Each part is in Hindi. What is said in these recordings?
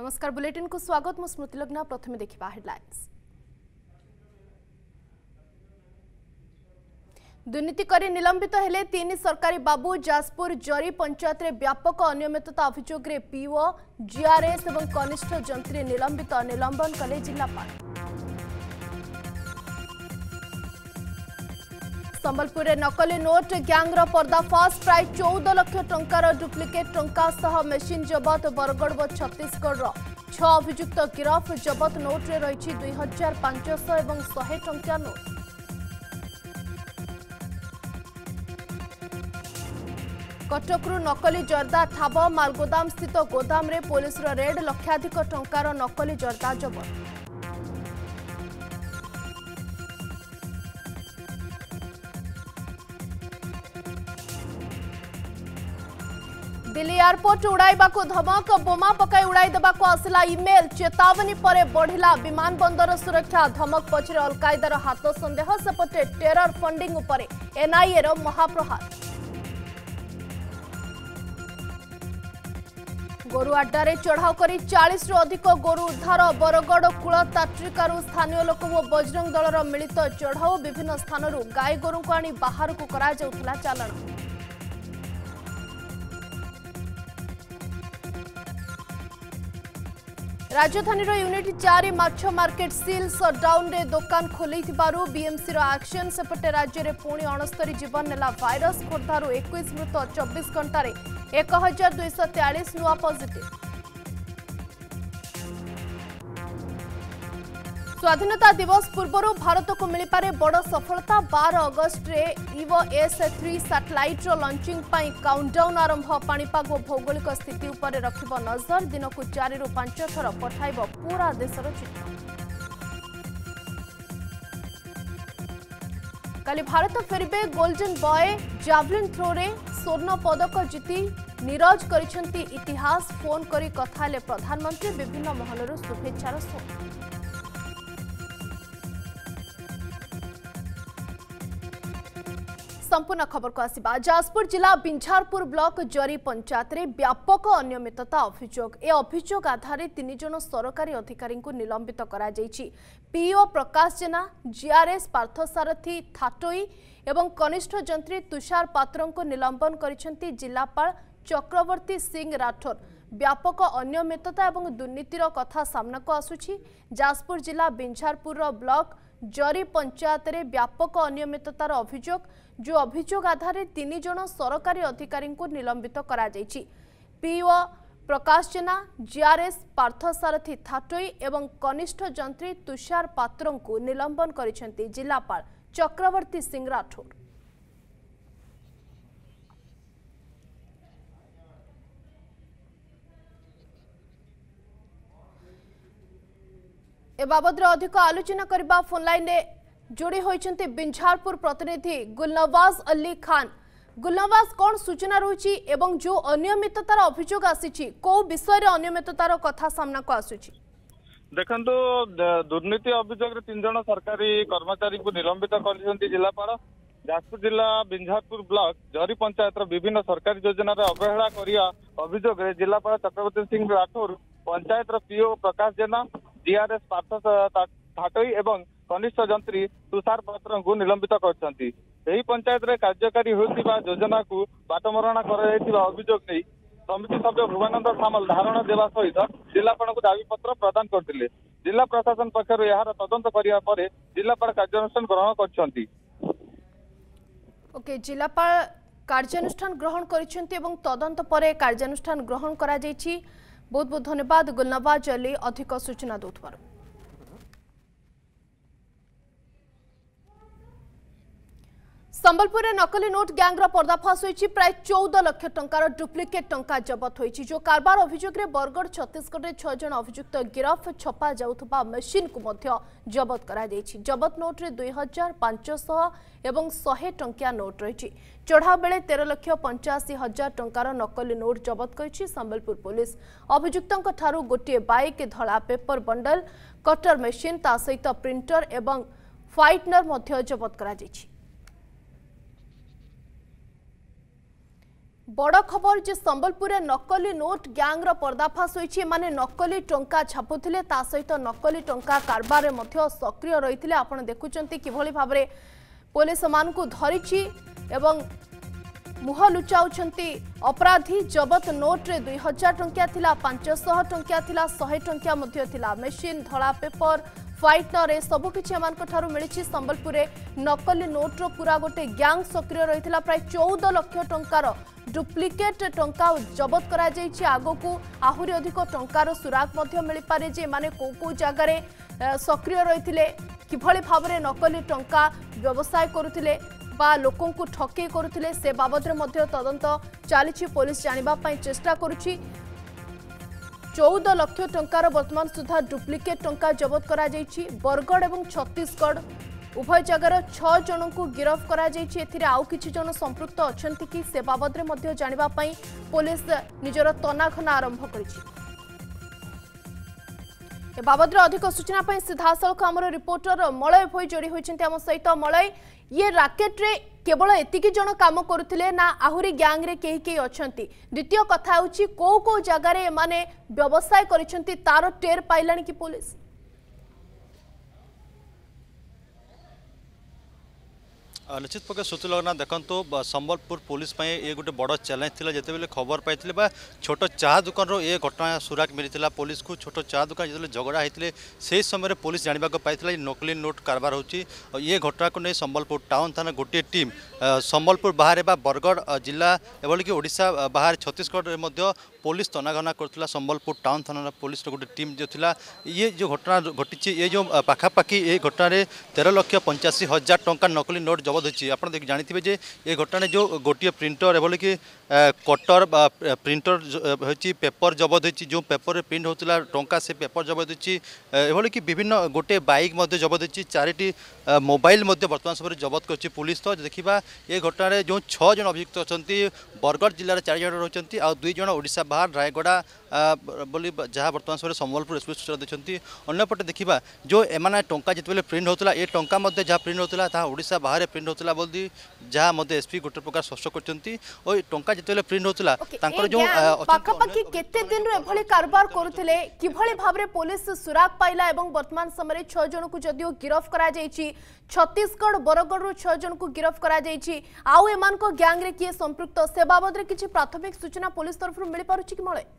नमस्कार बुलेटिन को स्वागत मु स्मृति लग्ना। प्रथमे देखिबा हेडलाइंस। दुर्नीति करी निलंबित हेले 3 सरकारी बाबू। जाजपुर जरी पंचायत रे व्यापक अनियमितता अभियोग रे पीओ जीआरएस एवं कनिष्ठ जंत्री निलंबित। निलंबन कले जिलापाल। संबलपुर रे नकली नोट गैंग रो पर्दाफाश। प्राय 14 लाख टंकार डुप्लिकेट टंका सह मेसिन जबत। बरगढ़ व छत्तीसगढ़ 6 अभियुक्त गिरफ। जबत नोट रे रही 2500 एवं 100 टंकिया नोट। कटकरू नकली जर्दा ठाब। मालगोदाम स्थित गोदाम रे पुलिस रो रेड। लक्षाधिक टंकार नकली जर्दा जबत। दिल्ली एयरपोर्ट उड़ाइबा को धमक। बोमा पकाई उड़ाई देबा को आसिला इमेल। चेतावनी परे बढ़िला विमान बंदर सुरक्षा। धमक पछरे अलकायदार हाथ संदेह। सेपटे टेरर फंडिंग उपरे एनआईए रो महाप्रहार। गोरु अड्डारे चढ़ाऊ करी 40 रु अधिक गोरु उद्धार। बरगढ़ कूल ताट्रिकारु स्थानीय लोक व बजरंग दलर मिलित चढ़ाऊ। विभिन्न स्थानरू गाय गोरु को आनी बाहर को करा जाउथला चालाण। राजधानी यूनिट 4 माछ मार्केट सील। सटडाउन रे दुकान खोली बीएमसी एक्शन। सेपटे राज्य में पुणी 69 जीवन नेला भाइरस। खोर्धारू 21 मृत। 24 घंटे 1243 नुआ पॉजिटिव। स्वाधीनता दिवस पूर्व भारत को मिल पारे बड़ सफलता। 12 अगस्ट रे इवो S3 सैटेलाइट लॉन्चिंग पाई काउंटडाउन आरंभ। पाणीपाग और भौगोलिक स्थिति उपर रखिब नजर। दिन को 4 रु 5 थर पठाइब पूरा देशर चित्र। काली भारत फेरिबे गोल्डन बॉय। जावलिन थ्रो रे स्वर्ण पदक जीति नीरज करिसेंती इतिहास। फोन करी कथाले प्रधानमंत्री। विभिन्न महलर शुभेच्छार स्वर। संपूर्ण खबर को आसिबा। जाजपुर जिला बिंझारपुर ब्लॉक जरी पंचायत रे व्यापक अनियमितता अभियोग। ए अभियोग आधार 3 जन सरकारी अधिकारी को निलंबित करा जायछि। पीओ प्रकाश जेना, जीआरएस पार्थसारथी थाटोई एवं कनिष्ठ जंत्री तुषार पात्र को निलंबन करिसेंती जिलापाल चक्रवर्ती सिंह राठौर। व्यापक अनियमितता एवं दुर्नीतिर कथा सामना को आसुछि। जाजपुर जिला बिंझारपुर ब्लॉक जरी पंचायत रे व्यापक अनियमिततार अभियोग। जो अभियोग आधार 3 जन सरकारी अधिकारी को निलंबित करा जायछि। पीओ प्रकाश जेना, जीआरएस पार्थसारथी थाटोई एवं कनिष्ठ जंत्री तुषार पात्र को निलंबन करिसेंती जिलापाल चक्रवर्ती सिंह राठौर। ए बाबद अधिक आलोचना करबा फोन लाइन रे जोड़ी होइछन्ते बिंझारपुर प्रतिनिधि गुलनवाज अली खान। गुलनवाज कौन सूचना रही एवं जो अनियमिततार अभियोग आसी को विषय रे अनियमिततार कथा सामना को आसुछि? देखंतु दुर्नीति अभियोग रे 3 जन सरकारी कर्मचारी को निलंबित करिसेंती जिलापाल। जाजपुर जिला बिंझारपुर ब्लॉक जरी पंचायत विभिन्न सरकारी योजना रे अवहेला करिया अभियोग रे जिलापाल चक्रवर्ती सिंह राठौर पंचायत पीओ प्रकाश जेना, जीआरएस पार्थ थाटोई एवं कनिष्ठ जंत्री तुषार पात्र को निलंबित करछंती। एही पंचायत रे कार्यकारी होतिबा योजना को बाटमरणा कराइथिबा अभियोग नै समिति सभ्य भुवनंद सामल धारणा देवा सहित जिलापाल को दाबी पत्र प्रदान करथिले। जिला प्रशासन पक्षर यार तदंत करिया परे जिलापाल कार्यानुष्ठान ग्रहण करछंती। ओके, जिलापाल कार्यानुष्ठान ग्रहण करिसेंती एवं तदंत परे कार्यानुष्ठान ग्रहण करा जायछि। बहुत बहुत धन्यवाद गुलनवाज अली अधिक सूचना दोथबार। संबलपुर नकली नोट गैंग पर्दाफाश होइछि। प्राय 14 लाख टंकार डुप्लिकेट टंका जबत होइछि। जो कारबार अभियोग रे बरगढ़ छत्तीसगढ़ 6 जन अभियुक्त गिरफ। छपा जाउथबा मशीन को मध्य जबत करा जायछि। जबत नोट रे 2500 एवं 100 टंकिया नोट रहिछि। चढ़ा बेले 13,85,000 टंकार नकली नोट जबत करिछि संबलपुर पुलिस। अभियुक्तଙ୍କ ठारू गोटे बाइक, धला पेपर बंडल, कटर मशीन ता सहित प्रिंटर एवं फाइटनर मध्य जबत करा जायछि। बड़ खबर जे संबलपुर नकली नोट गैंग पर्दाफाश होइछि। माने नकली टंका छापुथिले ता सहित नकली टंका कारबार मध्य सक्रिय रहिथिले। आपण देखुचंती किभଳି भाबरे पुलिस मानकु धरिछि एवं मुह लुचाउछंती अपराधी। जबत नोट रे 2000 टंकिया थिला, 500 टंकिया थिला, 100 टंकिया मध्य थिला। मेशिन, धड़ा पेपर, फाइटर ए सबु किछि एमानक ठारु मिलिछि। संबलपुर नकली नोट रो पूरा गोटे गैंग सक्रिय रहिथिला। प्राय 14 लाख टंकार डुप्लिकेट टंका जबत करा जाइछि। आगोकू आहुरी अधिक टंकार सुराग मध्य मिलि पारे जे माने को जगह रे सक्रिय रहिथिले, किभଳି भाबरे नकली टंका व्यवसाय करुथिले बा लोकों को ठके करुथिले से बाबद रे मध्य तदंत चालिछि। पुलिस जानिबा पई चेष्टा करुछि। 14 लाख टंकार वर्तमान सुधा डुप्लिकेट टंका जबत करा जाइछि। बरगढ़ एवं छत्तीसगढ़ उभय जगार 6 जन को गिरफ्त करा जाइछि। एथिरे आउ किछि जन संपृक्त अछंती कि से बाबद रे मध्य जानिबा पई पुलिस निजर तनाखना आरंभ करिछि। ए बाबद रे अधिक सूचना पई सीधासलख हमर रिपोर्टर मलय भोई जोड़ी होइछन्ती हम सहित। मलय, ये राकेट रे केवल एतिकी जन काम करुथिले ना आहुरी गैंग रे केही अछंती? द्वितीय कथा होछि को जगह रे माने व्यवसाय करिसंती तार टेर पाइलानी कि पुलिस? निश्चित पक्ष सुतुलग्ना देखो संबलपुर पुलिस ये गोटे बड़ चैलेंज था जिते खबर पाई छोट चाह दुकान ये घटना सुराग मिली पुलिस को। छोट चाह दुकान जो झगड़ा होते से समय पुलिस जानवा पाई नकली नोट कारबार हो ये घटना को नहीं संबलपुर टाउन थाना गोटे टीम संबलपुर बाहर बरगढ़ जिला एवं कि ओडिशा बाहर छत्तीसगढ़ पुलिस तनाघना करथिला। संबलपुर टाउन थाना पुलिस गोटे टीम जो थिला ये जो घटना घटी ये जो पाखापाखि ये घटना 13,85,000 टंका नकली नोट जबत होती। आप जानी जे ये घटना जो गोटे प्रिंटर एवं कि कटर प्रिंटर होची पेपर जबत होती जो पेपर प्रिंट होता टंका से पेपर जबत होती एवं कि विभिन्न गोटे बाइक जबत होती 4टी मोबाइल वर्तमान समय जबत कर पुलिस। तो देखा ये घटना जो 6 जन अभियुक्त अच्छा बरगढ़ जिले में 4 जन रही और 2 जन ओडिशा बाहर रायगड़ा बोली जहाँ वर्तमान समय संबलपुर एसपी सूचना देखते। अंपटे देखा जो एम टंका जिते प्रिंट होता ये टंका जहाँ प्रिंट होता ओडिशा बाहर प्रिंट होता बोली जहाँ एसपी गोटे प्रकार स्पष्ट करते। और टंका जिते प्रिंट होता जो पाखापाखि केते दिन एभली कारबार करुथिले किभଳି भाबरे पुलिस सुराग पाइला एवं वर्तमान समय 6 जन को जदियो गिरफ्त करा जाइछि। छत्तीसगढ़ बरगढ़ 6 जन को गिरफ्त करा जाइछि। आउ एमान को गैंग रे किए संपृक्त से बाबद रे किछि प्राथमिक सूचना पुलिस तरफ मिली पारुछि कि मळे?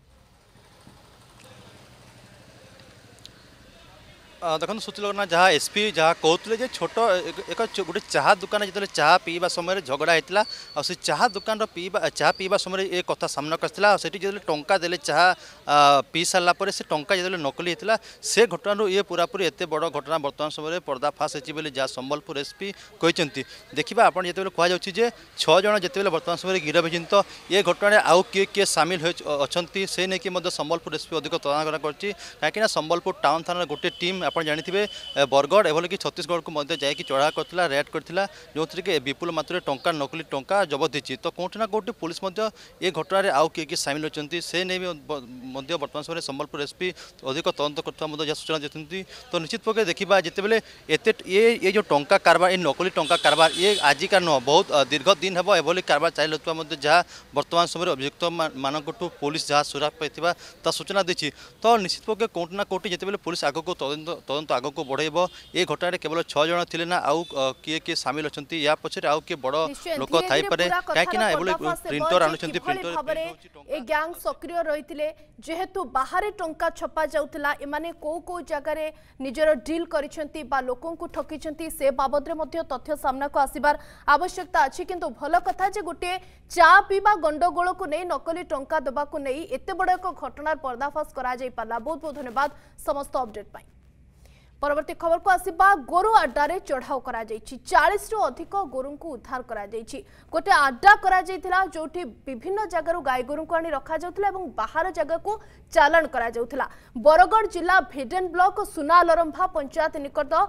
देखो सुतुलग्ना जहाँ एसपी जहाँ कहते छोट एक गोटे चाह दुकान जो चाह पीवा समय झगड़ा होता और से चाह दुकान चाह पीवा समय ये कथा सामना आसाला से जो टंका देले चाह पी सारापर से टंका जो नकली होता से घटना ये पूरापूरी एत बड़ घटना वर्तमान समय पर्दाफाश होती जहाँ संबलपुर एसपी कहते। देखा आप जो कहुचे 6 जन जिते वर्तमान समय गिरफ होती तो ये घटना आउ किए सामिल अच्छा से नहीं संबलपुर एसपी अधिक तदंत कर संबलपुर टाउन थाना गोटे टीम आप जानी बरगढ़ एवं कि छत्तीसगढ़ को जाकि चढ़ा करता रेड करता जो कि विपुल मात्रा टंका नकली टंका जबत होती। तो कौटी ना कौटी पुलिस ये घटना आउ किए सामिल होती से नहीं वर्तमान समय संबलपुर एसपी अधिक तदंत कर सूचना देते। तो निश्चित पक्ष देखा जिते एत ये जो टंका कारबार ये नकली टंका कारबार ये आजिका नुह बहुत दीर्घ दिन हम एभली कारबार चली जहाँ वर्तमान समय अभियुक्त मानू पुलिस जहाँ सुराग पाई सूचना दी। तो निश्चित पक्ष कौटी ना कौटी जिते पुलिस आग को तदंत आग को बढ़ेब ये घटना केवल 6 जन थे ना आउ किए सामिल अच्छा या पछे आउ किए बड़ लोक थाई पारे कहीं प्रिंटर आणुछंती प्रिंटर ए गैंग सक्रिय रहिथिले जेहेतु बाहर टंका छपा जाउतला एमाने को जगह रे निजर डील करिसंती बा लोकों को ठकिसंती से बाबद रे मध्य तथ्य सामना को आसीबार आवश्यकता अछि। किंतु भल कथा जे गोटे चा पीबा गंडगोल को नहीं नकली टंका दबा को नहीं एते बड़ एक घटनार पर्दाफाश करा जाई पाला। बहुत बहुत धन्यवाद समस्त अपडेट पाई। परवर्ती खबर को आसिबा गोरु अड्डारे चढ़ाऊ करा जाइछि। 40 रु अधिक गोरु को उद्धार करा जाइछि। गोटे अड्डा करा जाइथिला जोठी विभिन्न जगह गाय गोरु को आनी रखा जाउथला एवं बाहर जगह को चालान करा जाउथला। बरगढ़ जिला भेडेन ब्लॉक सुनालरंभा पंचायत निकट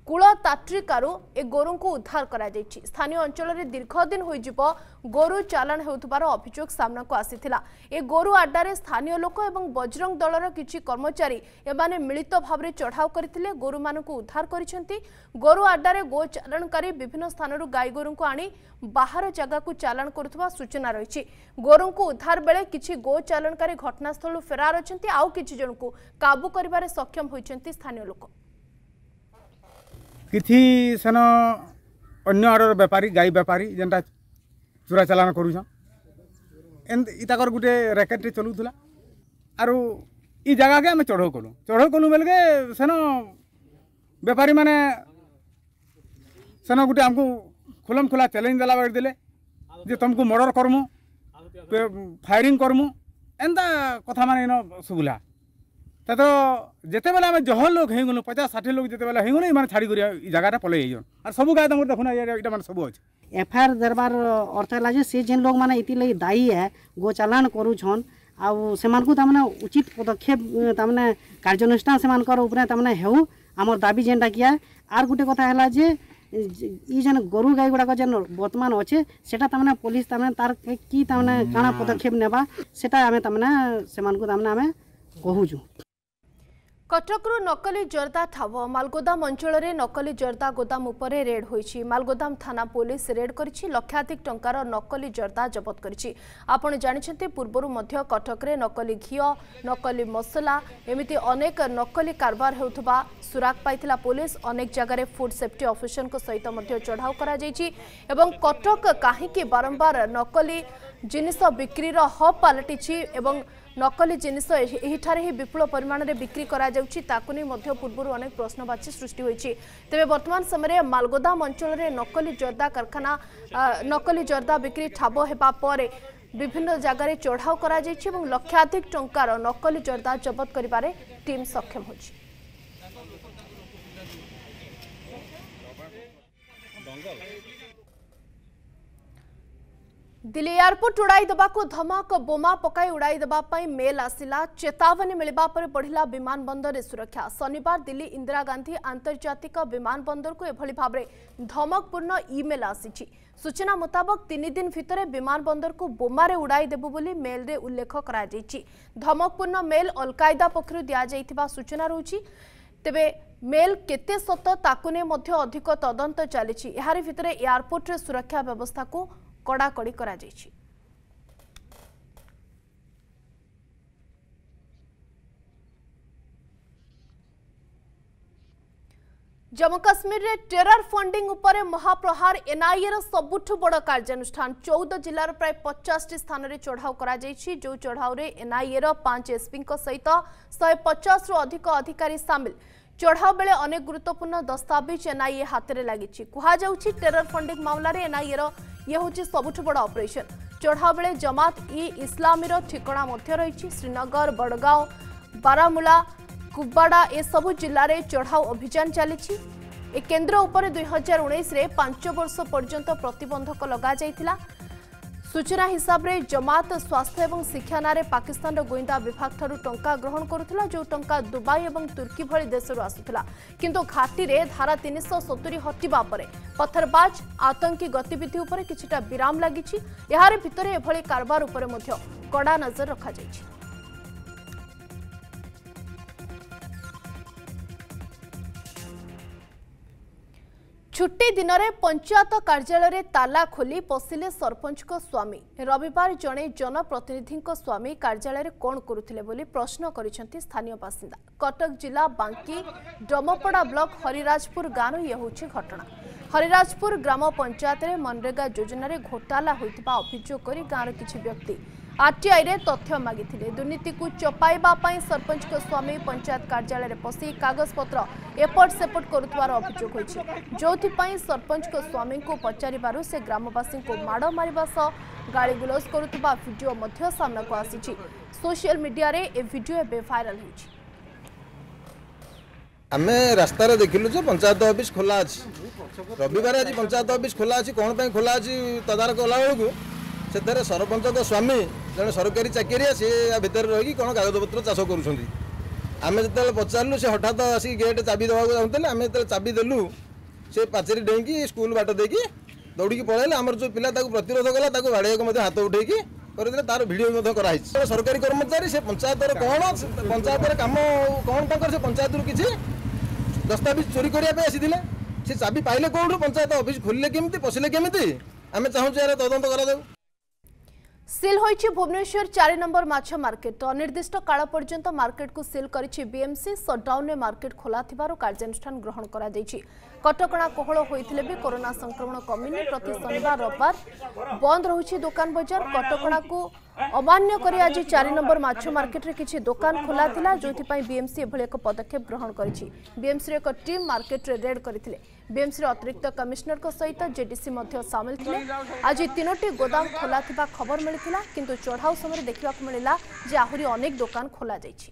कूलताट्रिकारु ए गोरु को उद्धार करा जायछि। स्थानीय अंचल रे दीर्घ दिन होई जिवो गोरु चालान हेउथबार अभियोग सामना को आसीथिला। ए गोरु अड्डारे स्थानीय लोक एवं बजरंग दलर किछि कर्मचारी एमाने मिलित भावरे चढ़ाव करथिले। गोरु मानकु उद्धार करिसेंती। गोरु अड्डारे गो चालानकारी विभिन्न स्थानरु गाई गोरु को आनी बाहर जगह को चालान करुथबा सूचना रहिछि। गोरु को उद्धार बेले किछि गो चालानकारी घटनास्थल फेरार अछंती। आउ किछि जन को काबू करिबारे सक्षम होइछंती स्थानीय लोक। किछि सेन अन्य आडर व्यापारी गाई व्यापारी जेनटा चोरा चालान करूछन इताकर गुटे रैकेट चलुला आरो ई जगह के आम चढ़ो कलु बेल के सेन व्यापारी माने सेन गुटे आमको खुलम खुला चैलेंज देला बेल देले जे तुमको मर्डर करमु फायरिंग करमु एंता कथा माने इन सुबुला तो जिते बेले आम जह लोग हो 50-60 लोग जिते बेले हो मैंने छाड़ी जगह पलि और सब गाय तुम देखुना यहाँ मैंने सब अच्छे एफआईआर दरबार अर्थ है सी जेन लोग मैंने इति दायी है गो चालान करुछन आउ से उचित पदक्षेप तमाने कार्यानुष्ठान से हेउ आमर दाबी जेनटा किया आर गोटे कथा है जे ई जेन गोरु गाई गुड़ाक जेन बर्तमान अच्छे सेटा तमाने पुलिस तमाने तार कि तमाने काना पदक्षेप नेबा सेटा आमे तमाने सेमानकु तमाने आमे कहूछु। कटकरू नकली जर्दा ठाब मालगोदाम अंचल में नकली जर्दा गोदाम उपरे रेड होईछि। मालगोदाम थाना पुलिस रेड करिछि। लक्षाधिक टंकार नकली जर्दा जबत करिछि। आपण जानिछन्ते पूर्वरु मध्य कटक रे नकली घिओ नकली मसला एमिति अनेक नकली कारबार हेउथबा सुराग पाइथिला पुलिस। अनेक जगह फूड सेफ्टी ऑफिसर को सहित मध्य चढ़ाव करा जायछि एवं कटक काहीकि बारंबार नकली जिनिस बिक्री हब पलटिछि एवं नकली जिनिस एहिठारे ही विपुल परिमाण में बिक्री करा जाउछि ताकु नै मध्य पूर्व अनेक प्रश्नवाची सृष्टि होइछि। तेबे वर्तमान समय मालगोदाम अंचल में नकली जर्दा कारखाना नकली जर्दा बिक्री ठाब हेबा परे विभिन्न जगह चढ़ाव करा जाइछि एवं लक्षाधिक टंकार नकली जर्दा जबत करिबारे टीम सक्षम होइछि। दिल्ली एयरपोर्ट उड़ाई देबाकू धमक बोमा पकाई उड़ाई देबापई मेल आसिला। चेतावनी मिलबा पर बढ़िला विमान बंदर सुरक्षा। शनिवार दिल्ली इंदिरा गांधी आंतर्जातिक विमान बंदर को एभली भाबरे धमकपूर्ण ईमेल आसीछि। सूचना मुताबक 3 दिन भितर विमान बंदर को बोमारे उड़ाई देबु बोली मेल रे उल्लेख करा जायछि। धमकपूर्ण मेल अलकायदा पक्षरु दिया जायथिबा सूचना रहउछि। तेबे मेल केते सत ताकु ने मध्य अधिक तदंत चलिछि। एहारि भितर एयरपोर्ट रे सुरक्षा व्यवस्था को कड़ाकड़ी करा जायछि। जम्मू काश्मीर रे टेरर फंडिंग उपरे महाप्रहार एनआईए रो सबुठु बड़ कार्यानुष्ठान 14 जिलार प्राय 50 स्थान रे चढ़ाव करा जायछि। जो चढ़ाव रे एनआईए रो 5 एसपी को सहित 150 रु अधिक अधिकारी शामिल। चढ़ाव बेले अनेक गुरुत्वपूर्ण दस्तावेज एनआईए हाथ में लगी। कहा जाउछि टेरर फंडिंग मामला रे एनआईए रो ये होछि सबुठु बड़ ऑपरेशन। चढ़ाव बेले जमात इ इस्लामी रो ठिकाना मध्य रही। श्रीनगर बड़गांव बारामुला कुपवाड़ा ए सबु जिल्ला रे चढ़ाव अभियान चली। ए केन्द्र उपर 2019 रे 5 वर्ष पर्यंत प्रतिबंधक लगा जाइथिला। सूचना हिसाब रे जमात स्वास्थ्य एवं शिक्षा नारे पाकिस्तान गोइंदा विभाग ठारू टंका ग्रहण करुथिला। जो टंका दुबई एवं तुर्की भली देशरू आसुथिला। किंतु घाटी रे धारा 370 हटिबा परे पत्थरबाज आतंकी गतिविधि उपरे किछिटा विराम लागिछि। एहारे भितरे एभली कारबार उपरे मध्य कड़ा नजर रखा जाइछि। छुट्टी दिन में पंचायत कार्यालय ताला खोली पशिले सरपंच को स्वामी। रविवार जड़े जनप्रतिनिधि स्वामी कार्यालय कौन करुथिले बोली प्रश्न करिसेंती स्थानीय बासिंदा। कटक जिला बांकी डमपड़ा ब्लॉक हरिराजपुर गाँव ये होछि घटना। हरिराजपुर ग्राम पंचायत में मनरेगा योजना रे घोटाला होइतिबा अभियोग करी गाँव किछि व्यक्ति आरटीआई रे तथ्य मागिथिले। दुर्नीति को चपाइबा पई सरपंच को स्वामी पंचायत कार्यालय पशि कागज पत्र एपट सेपट करुथवार अभियोग होइछि। जोथि पई सरपंच को स्वामी को पचारिबारु से ग्रामवासी को माड़ मारिबा सह गाली गुलज करुथबा वीडियो मध्य सामना को आसीछि। सोशल मीडिया रे ए वीडियो एबे वायरल होइछि। आमे रास्ता रे देखिलु जे पंचायत ऑफिस खोला अछि। रविवार आज पंचायत ऑफिस खोला अछि। कोन पई खोला अछि तदारक कला बेलकु से सरपंच को स्वामी जन सरकारी चाकरिया सी भितर रही कौन कागज पत्र चाष कर आम जो पचारू से हठात आसिक गेट चाबी देवा चाहूँ आम जो चाबी देलु से पाचेरी डेईकी स्कूल बाट देकी दौड़ी पलैले आमर जो पिला प्रतिरोध कला बाड़े हाथ उठेकी कर तार भिडियो कराई सरकारी कर्मचारी से पंचायत कौन पंचायत कम कौन से पंचायत किसी दस्तावेज चोरी करने आसी से चाबी पाइले कौटू पंचायत ऑफिस खोलिले केमिति पशिले केमिति आम चाहूँ यार तदंत करा सिल होइछि भुवनेश्वर 4 नंबर माछ मार्केट अनिर्दिष्ट काल पर्यंत मार्केट को सिल करिछि बीएमसी सटडाउन में मार्केट खोला थिबारु कार्यानुष्ठान ग्रहण करा दैछि कटकणा कोहल होइथिले भी कोरोना संक्रमण कमिनी प्रति शनिवार रविवार बंद रहुछि दुकान बाजार कटकणा को अमान्य करी आज 4 नंबर माछ मार्केट रे किछि दुकान खोला थिला जोथि पई बीएमसी एभଳି एक पदक्षेप ग्रहण करिछि बीएमसी रे एक टीम मार्केट रे रेड करिथिले बीएमसी रे अतिरिक्त कमिश्नर को सहित जेडीसी मध्य शामिल थिले आज 3टी गोदाम खोला थिबा खबर मिलिथिला किंतु चढ़ाऊ समय देखा मिला जे आहुरी अनेक दुकान खोला जाइछि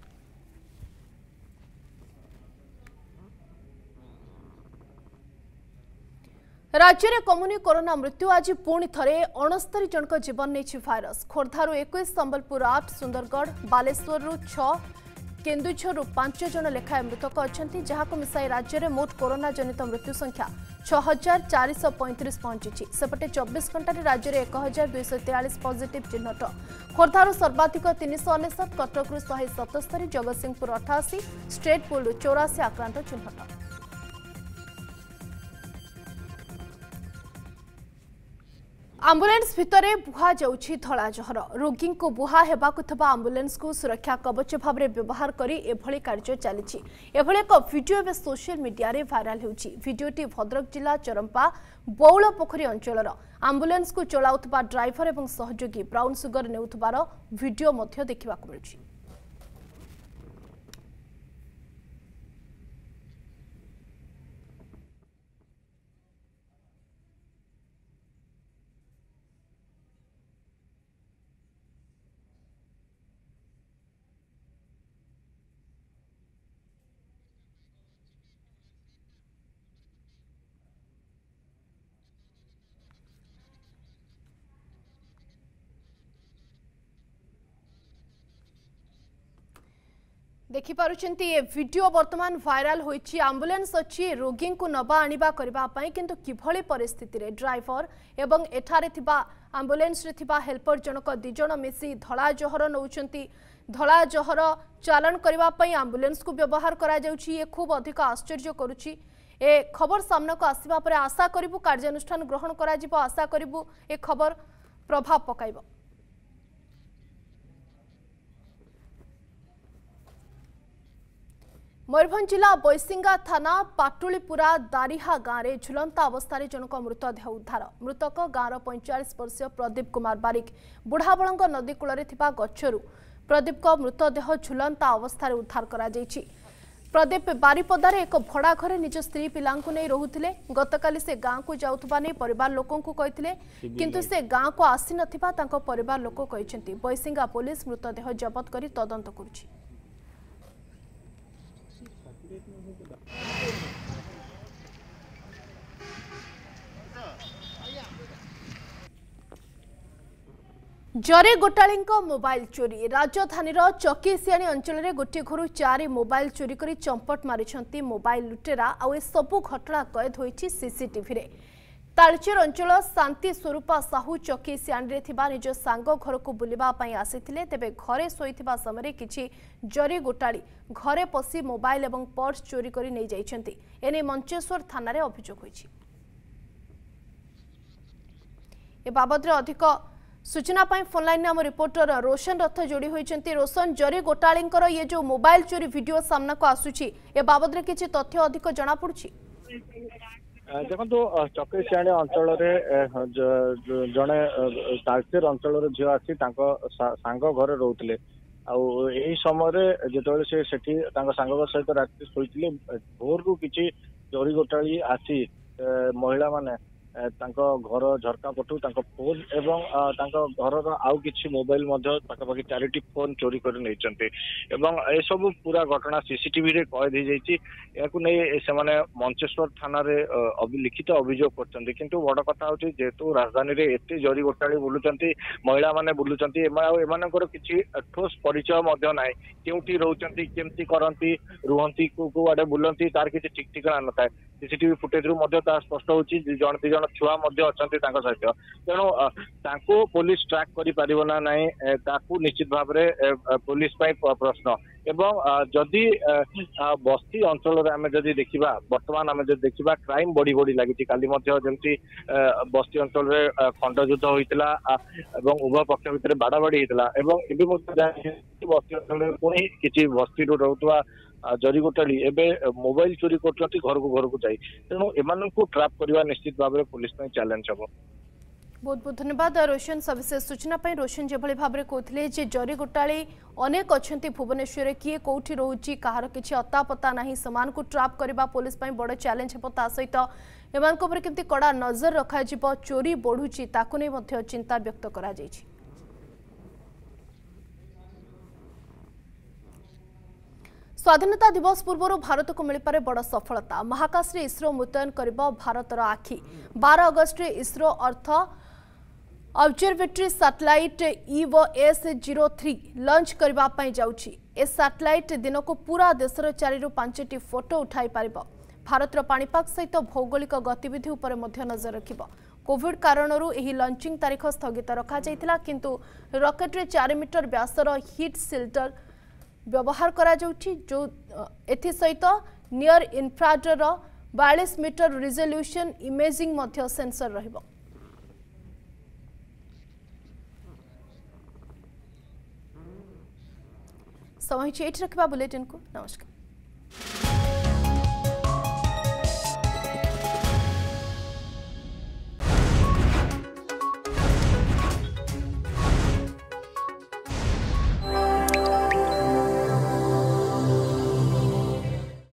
राज्य में कमुनी कोरोना मृत्यु आज पुणी थे 69 जनक जीवन नहीं भाइरस खोर्धारू 21 संबलपुर 8 सुंदरगढ़ बालेश्वर 6 केन्दुझर 5 जन लेखाएं मृतक अच्छा जहां मिसाई राज्य में मोट कोरोना जनित मृत्यु संख्या 6435 पहुंची सेपटे 24 घंटे राज्य में 1243 पॉजिटिव चिन्हट खोर्धारू सर्वाधिक 399 कटकू 177 जगतसिंहपुर 88 स्टेट पुल 84 आक्रांत चिन्हट आंबुलेंस भितरे बुहा जाउछि धला जहर रोगी को बुहा हेबाकु थबा आंबुलेंस को सुरक्षा कवच भाव में व्यवहार करी एभली कार्य चलिछि एभली एक वीडियो एवं सोशल मीडिया रे वायरल होउछि वीडियोटी भद्रक जिला चरंपा बौल पोखरी अंचलर आंबुलेंस को चलाउथबा ड्राइवर एवं सहयोगी ब्राउन सुगर नेउथबार वीडियो मध्य देखिबाकु मिलुछि देखिपारुचंती ये वीडियो वर्तमान वायरल होइछि एम्बुलेंस अछि रोगी को नबा आनिबा करबा पई किंतु किभली परिस्थिति रे ड्राइवर एवं एठारे थिबा एम्बुलेंस रे थिबा हेल्पर जनक दिजण मिसी धला जहर नउचंती धला जहर चालन करबा पई एम्बुलेंस को व्यवहार करा जाउछि ये खूब अधिक आश्चर्य करूछि ए खबर सामना को आसीबा परे आशा करिबु कार्यानुष्ठान ग्रहण करा जिवो आशा करिबु ए खबर प्रभाव पकाइबो मयूरभंज जिला बैसिंगा थाना पाटुलीपुरा दारिहा गाँव में झुलंता अवस्था जनक मृतदेह उद्धार मृतक गाँवर 45 वर्षीय प्रदीप कुमार बारिक बुढ़ाबलंग नदी कूल गछरू प्रदीप का मृतदेह झुलंता अवस्था उद्धार करा जायछि। प्रदीप बारिपदार एक भड़ा घरे निज स्त्री पिलांकु नहीं रोहुथिले गतकाली से गाँव को जाउथबा नै परिवार लोकों को कहिथिले किंतु से गाँव को आसी नथिबा तांको परिवार लोक कहिसेंती बैसिंगा पुलिस मृतदेह जबत करी तदंत करुछि। जरे गोटाली मोबाइल चोरी राजधानी चकीसियाणी अंचल में गोटे घर 4 मोबाइल चोरी कर चंपट मारी मोबाइल लुटेरा आ सबू घटना कैद होती सीसीटीवी रे। तालचेर अंचल शांति स्वरूपा साहू चकीसियाणी निज सांग घर को बुलवाई आसी तेबे घरे शोइथिबा समय किछि जरी गोटाली घरे पशि मोबाइल एवं पर्स चोरी कर नहीं जाइछन्ति एने मंचेश्वर थाना रे अभियोग होइछि। ए बाबद अधिक सूचना पाई फोनलाइन में आम रिपोर्टर रोशन रथ जोड़ी होती। रोशन जरी गोटाली ये जो मोबाइल चोरी वीडियो सामना को आसुची ए बाबद रे किछि तथ्य अधिक जना पड़ुछि। देखो चकीसियाणी अंचल जड़े तालचेर अंचल झील आसी सांग घर रोते आई समय जो से सांग सहित राति शोते भोर रु किसी चोरी गोटाली आसी महिला माने घर झरका पटू फोन एवं घर आउ किछि मोबाइल पाखापाखि 4टी फोन चोरी कर ए सब पूरा घटना सीसीटीवी रे कैद हो जाने मंचेश्वर थाना रे लिखित अभियोग करछन्ती किंतु बड़ कथा होछि जेतु राजधानी रे एते जरी गोटाळी बुलुचन्ती महिला माने बुलुचन्ती एमानकर किछि ठोस परिचय मध्य नाय केउठी रहउचन्ती केमती करंती रुहंती को आडे बुलंती तार किछि ठीक ठिकाना नथाय सीसीटीवी फुटेज रु मध्य ता स्पष्ट होछि जण दी जण छुआ मध्य अछन्ती तांको सहित तेणु तांको पुलिस ट्रैक करि परिबो ना नाही ताकू निश्चित भाव रे पुलिस पय प्रश्न एवं जदि बस्ती अंचल रे आमे जदि देखिबा वर्तमान आमे जदि देखिबा क्राइम बड़ी बड़ी लागि काली मध्य जेमती बस्ती अंचल रे खंड युद्ध होइतला एवं उभय पक्ष भितर बाड़ाबाड़ी होइतला एवं एबे मध्य बस्ती अंचल रे पुणी किछि बस्ती रो रहउतवा जरी गोटाली एबे मोबाइल चोरी करछन्ती घर को जाई तेणु एमान को ट्रैप करवा निश्चित भाव पुलिस में चैलेंज हम। बहुत बहुत धन्यवाद रोशन सविशेष सूचना पाई। रोशन जो भाव में कहते जे जरी गोटाली अनेक अच्छा भुवनेश्वर किए कौटी रोचे कहार किसी अता पता ना समान को ट्रैप करने पुलिस बड़ चैलेंज हे सहित एम केमती कड़ा नजर रखा चोरी बढ़ुची ताकू नहीं चिंता व्यक्त करा जायछि। स्वाधीनता दिवस पूर्व भारत को मिल पारे बड़ सफलता महाकाश रे इसरो मुतयन करिबो भारतर आखि 12 अगस्त रे ISRO earth observatory satellite EVS-03 launch करबा पई जाउछि। ए सैटेलाइट दिन को पूरा देशर 4 ରୁ 5टी फोटो उठाई पारिबो। भारतर पाणीपाग सहित भौगोलिक गतिविधि उपर मध्य नजर रखिबो। कोविड कारणरू एही लॉन्चिंग तारीख स्थगित रखा जायतिला किंतु रॉकेट रे 4 मीटर व्यासर हीट सिल्टर व्यवहार करा जाउछि जो एथि सहित near infrared 42 meter resolution imaging मध्य सेंसर रहिबो। समय चेट रखबा बुलेटिन को नमस्कार।